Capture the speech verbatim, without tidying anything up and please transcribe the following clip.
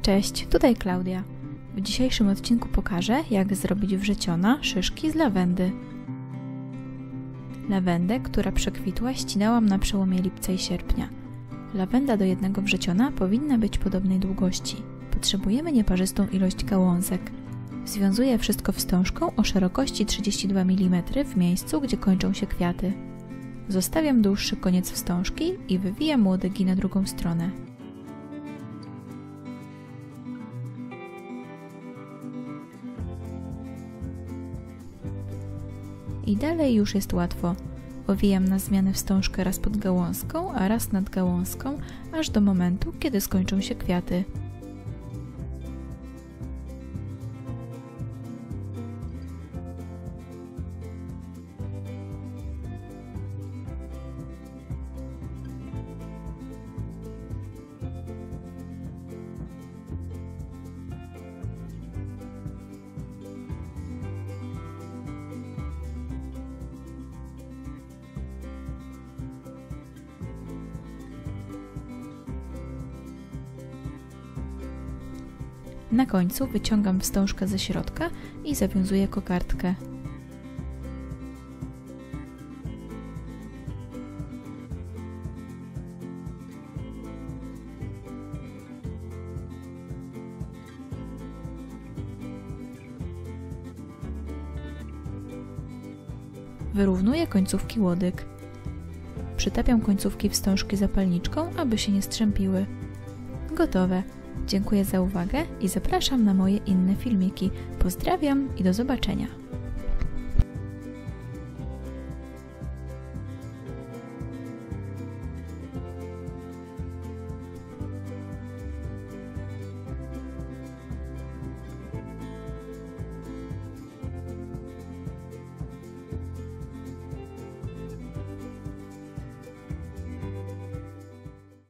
Cześć, tutaj Klaudia. W dzisiejszym odcinku pokażę, jak zrobić wrzeciona szyszki z lawendy. Lawendę, która przekwitła, ścinałam na przełomie lipca i sierpnia. Lawenda do jednego wrzeciona powinna być podobnej długości. Potrzebujemy nieparzystą ilość gałązek. Związuję wszystko wstążką o szerokości trzydzieści dwa milimetry w miejscu, gdzie kończą się kwiaty. Zostawiam dłuższy koniec wstążki i wywijam łodygi na drugą stronę. I dalej już jest łatwo. Owijam na zmianę wstążkę raz pod gałązką, a raz nad gałązką, aż do momentu, kiedy skończą się kwiaty. Na końcu wyciągam wstążkę ze środka i zawiązuję kokardkę. Wyrównuję końcówki łodyg. Przytapiam końcówki wstążki zapalniczką, aby się nie strzępiły. Gotowe. Dziękuję za uwagę i zapraszam na moje inne filmiki. Pozdrawiam i do zobaczenia.